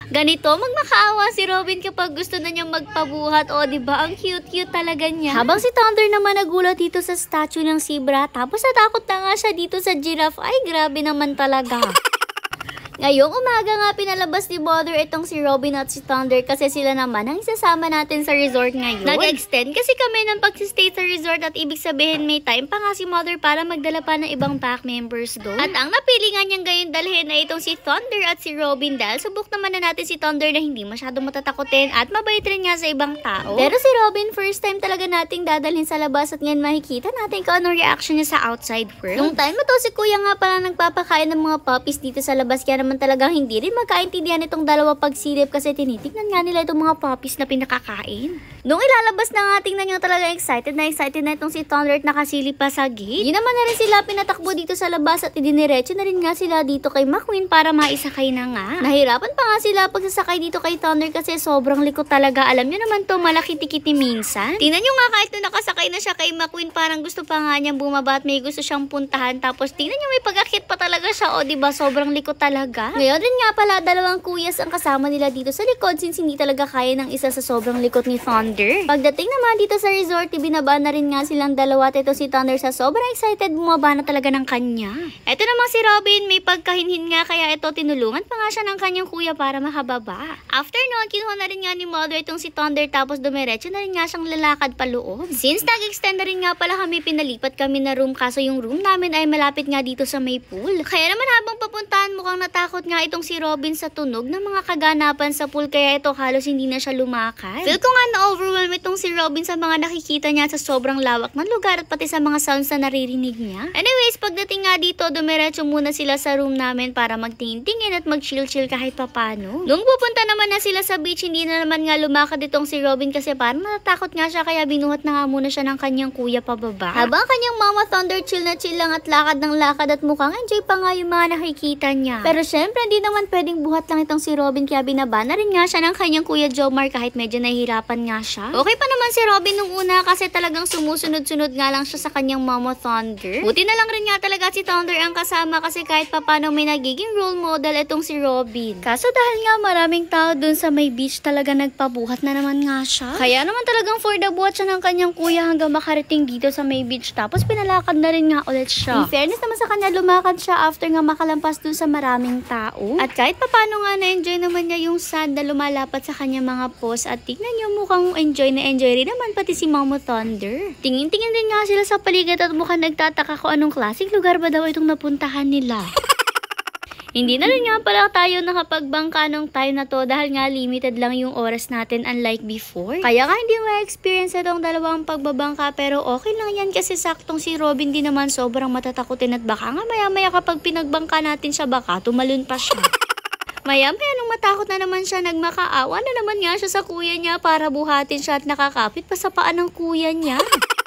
Ganito, magmakaawa si Robin kapag gusto na niyang magpabuhat. O, diba? Ang cute-cute talaga niya. Habang si Thunder naman nagulat dito sa statue ng zebra, tapos natakot na nga siya dito sa giraffe. Ay, grabe naman talaga. Ngayong umaga nga pinalabas ni Mother itong si Robin at si Thunder kasi sila naman ang isasama natin sa resort ngayon. Nag-extend kasi kami ng pag-stay sa resort at ibig sabihin may time pa nga si Mother para magdala pa ng ibang pack members doon. At ang napili nga niyang gayon dalhin na itong si Thunder at si Robin dahil subok naman na natin si Thunder na hindi masyadong matatakotin at mabait rin nga sa ibang tao. Pero si Robin first time talaga nating dadalhin sa labas at ngayon makikita natin kung anong reaction niya sa outside world. Nung time na to si Kuya nga pala nagpapakain ng mga puppies dito sa labas kaya naman talagang hindi rin magkaintindihan itong dalawa pagsilip kasi tinitignan nga nila itong mga puppies na pinakakain. Nung ilalabas na nga, tingnan nyo talaga excited na itong si Thunder at nakasilip pa sa gate. Yun naman na rin sila pinatakbo dito sa labas at idiniretso na rin nga sila dito kay McQueen para maisakay na nga. Nahirapan pa nga sila pagsasakay dito kay Thunder kasi sobrang likot talaga. Alam nyo naman to, malaki-tikiti minsan. Tingnan nyo nga kahit nung nakasakay na siya kay McQueen, parang gusto pa nga niyang bumaba at may gusto siyang puntahan. Tapos tingnan nyo may pag-akit pa talaga siya. O diba, sobrang likot talaga. Ngayon rin nga pala, dalawang kuyas ang kasama nila dito sa likod since hindi talaga kaya ng isa sa sobrang likot ni Thunder. Pagdating naman dito sa resort, ibinaba na rin nga silang dalawa at ito si Thunder sa sobrang excited, bumaba na talaga ng kanya. Ito namang si Robin, may pagkahinhin nga kaya ito tinulungan pa nga siya ng kanyang kuya para makababa. After noon, kinuha na rin nga ni Mother itong si Thunder tapos dumiretso na rin nga siyang lalakad pa loob. Since nag-extend na rin nga pala kami, pinalipat kami na room kaso yung room namin ay malapit nga dito sa may pool. Kaya naman habang papuntahan mukhang natakot nga itong si Robin sa tunog ng mga kaganapan sa pool kaya ito halos hindi na siya lumakad. Feel ko nga na-overwhelm itong si Robin sa mga nakikita niya sa sobrang lawak ng lugar at pati sa mga sounds na naririnig niya. Anyways, pagdating nga dito, dumiretso muna sila sa room namin para magtingin-tingin at mag-chill-chill kahit papano. Nung pupunta naman na sila sa beach, hindi na naman nga lumakad itong si Robin kasi parang natatakot nga siya kaya binuhat na nga muna siya ng kanyang kuya pababa. Habang kanyang mama Thunder chill na chill lang at lakad ng lakad at mukhang enjoy pa nga yung mga nakikita niya. Pero syempre, hindi naman pwedeng buhat lang itong si Robin kaya binaba na rin nga siya ng kanyang kuya Jomar kahit medyo nahihirapan nga siya. Okay pa naman si Robin nung una kasi talagang sumusunod-sunod nga lang siya sa kanyang mama Thunder. Buti na lang rin nga talaga si Thunder ang kasama kasi kahit papano may nagiging role model itong si Robin. Kaso dahil nga maraming tao dun sa may beach talaga nagpabuhat na naman nga siya. Kaya naman talagang for the buhat siya ng kanyang kuya hanggang makarating dito sa may beach tapos pinalakad na rin nga ulit siya. In fairness naman sa kanya, lumakad siya after nga makalampas dun sa maraming tao. At kahit papano nga na-enjoy naman niya yung sand na lumalapat sa kanyang mga pose at tignan niyo mukhang enjoy na enjoy rin naman pati si Mama Thunder. Tingin-tingin din nga sila sa paligid at mukhang nagtataka kung anong klaseng lugar ba daw itong napuntahan nila. Hindi na rin nga pala tayo nakapagbangka nung time na to dahil nga limited lang yung oras natin unlike before. Kaya nga hindi ma-experience itong dalawang pagbabangka pero okay lang yan kasi saktong si Robin din naman sobrang matatakutin at baka nga maya-maya kapag pinagbangka natin siya baka tumalon pa siya. Maya-maya nung matakot na naman siya, nagmakaawa na naman nga siya sa kuya niya para buhatin siya at nakakapit pa sa paa ng kuya niya.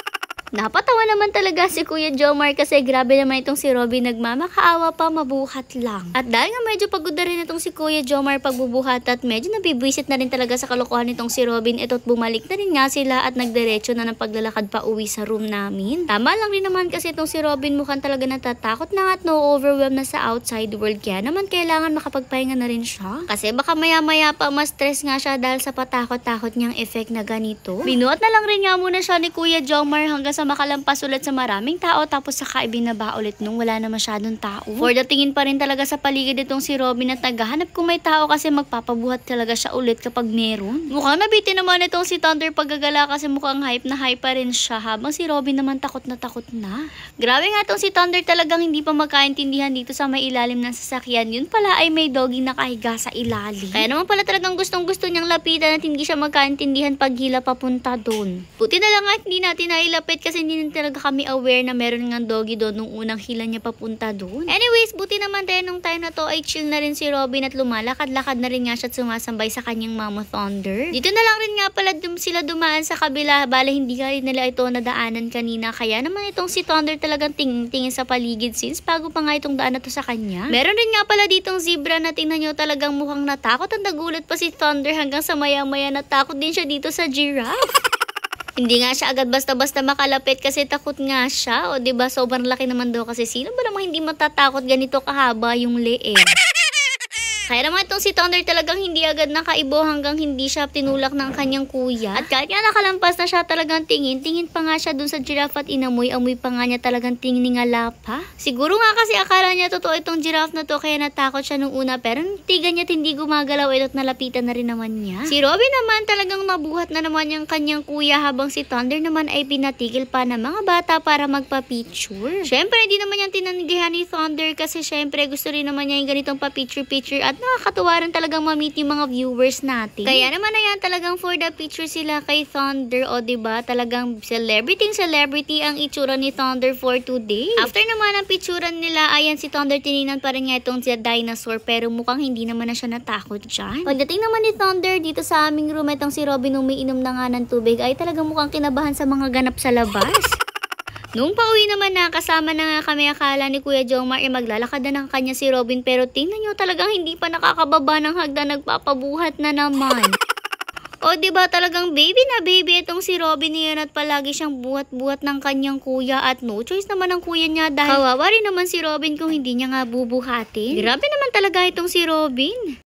Napatawa naman talaga si Kuya Jomar kasi grabe naman itong si Robin, nagmamakaawa pa, mabuhat lang. At dahil nga medyo pagod na rin itong si Kuya Jomar pagbubuhat at medyo nabibwisit na rin talaga sa kalokohan nitong si Robin, ito't bumalik na rin nga sila at nagdiretso na ng paglalakad pa uwi sa room namin. Tama lang rin naman kasi itong si Robin mukhang talaga natatakot na at no-overwhelm na sa outside world kaya naman kailangan makapagpahinga na rin siya. Kasi baka maya-maya pa ma-stress nga siya dahil sa patakot-takot niyang effect na ganito. Binuhat na lang rin nga muna siya ni Kuya Jomar hanggang sa makalampas ulit sa maraming tao tapos saka ibinaba ulit nung wala na masyadong tao. For the tingin pa rin talaga sa paligid itong si Robin at naghahanap kung may tao kasi magpapabuhat talaga siya ulit kapag meron. Mukhang nabitin naman itong si Thunder paggagala kasi mukhang hype na hype pa rin siya habang si Robin naman takot na takot na. Grabe nga itong si Thunder talagang hindi pa magkaintindihan dito sa may ilalim ng sasakyan. Yun pala ay may doggy nakahiga sa ilalim. Kaya naman pala talagang gustong-gusto niyang lapitan at hindi siya magkaintindihan pag hila papunta doon. Buti na lang at hindi natin nailapit kasi hindi na talaga kami aware na meron nga doggy doon nung unang hila niya papunta doon. Anyways, buti naman tayo nung time na to ay chill na rin si Robin at lumalakad-lakad na rin nga siya at sumasambay sa kanyang Mama Thunder. Dito na lang rin nga pala sila dumaan sa kabila, bala hindi ka rin nila ito nadaanan kanina. Kaya naman itong si Thunder talagang tingin-tingin sa paligid since bago pa nga itong daan na to sa kanya. Meron rin nga pala ditong zebra na tingnan nyo talagang mukhang natakot at nagulat pa si Thunder hanggang sa maya-maya natakot din siya dito sa giraffe. Hindi nga siya agad basta-basta makalapit kasi takot nga siya. O diba sobrang laki naman daw kasi sino ba namang hindi matatakot ganito kahaba yung leeg? Kaya naman itong si Thunder talagang hindi agad nakaibo hanggang hindi siya tinulak ng kanyang kuya. At kahit nga nakalampas na siya talagang tingin pa nga siya dun sa giraffe at amoy pa nga niya talagang tingala pa. Siguro nga kasi akala niya totoo itong giraffe na to kaya natakot siya nung una pero tigan niya at hindi gumagalaw at nalapitan na rin naman niya. Si Robin naman talagang nabuhat na naman yung kanyang kuya habang si Thunder naman ay pinatigil pa ng mga bata para magpa-picture. Syempre hindi naman yan tinanggihan ni Thunder kasi syempre gusto rin naman niya yung ganitong pa-picture at nakakatuwa rin talagang ma-meet yung mga viewers natin. Kaya naman ayan talagang for the picture sila kay Thunder o diba talagang celebrity ang itsura ni Thunder for today. After naman ang picturean nila ayan si Thunder tinignan pa rin nga itong si dinosaur pero mukhang hindi naman na siya natakot dyan. Pagdating naman ni Thunder dito sa aming room itong si Robin nung may inom na nga ng tubig ay talagang mukhang kinabahan sa mga ganap sa labas. Nung pauwi naman na, kasama na nga kami akala ni Kuya Jomar maglalakad na ng kanya si Robin pero tingnan nyo talagang hindi pa nakakababa ng hagdan nagpapabuhat na naman. O diba talagang baby na baby itong si Robin niyan at palagi siyang buhat-buhat ng kanyang kuya at no choice naman ng kuya niya dahil kawawa rin naman si Robin kung hindi niya nga bubuhatin. Grabe naman talaga itong si Robin.